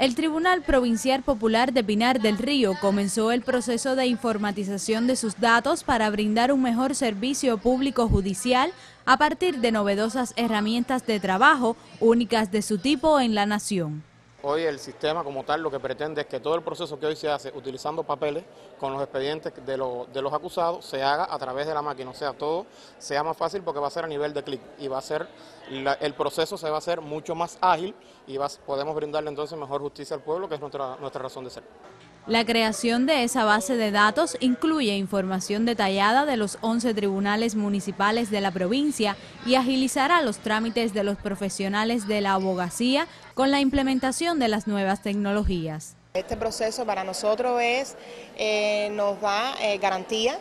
El Tribunal Provincial Popular de Pinar del Río comenzó el proceso de informatización de sus datos para brindar un mejor servicio público judicial a partir de novedosas herramientas de trabajo únicas de su tipo en la nación. Hoy el sistema como tal lo que pretende es que todo el proceso que hoy se hace utilizando papeles con los expedientes de los acusados se haga a través de la máquina, o sea, todo sea más fácil porque va a ser a nivel de clic y va a ser el proceso se va a hacer mucho más ágil y podemos brindarle entonces mejor justicia al pueblo, que es nuestra razón de ser. La creación de esa base de datos incluye información detallada de los 11 tribunales municipales de la provincia y agilizará los trámites de los profesionales de la abogacía con la implementación de las nuevas tecnologías. Este proceso para nosotros nos da garantía,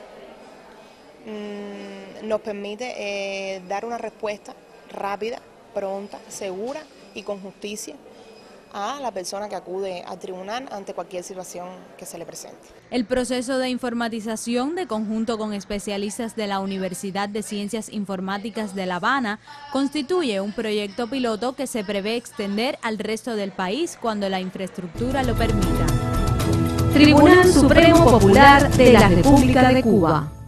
nos permite dar una respuesta rápida, pronta, segura y con justicia a la persona que acude al tribunal ante cualquier situación que se le presente. El proceso de informatización, de conjunto con especialistas de la Universidad de Ciencias Informáticas de La Habana, constituye un proyecto piloto que se prevé extender al resto del país cuando la infraestructura lo permita. Tribunal Supremo Popular de la República de Cuba.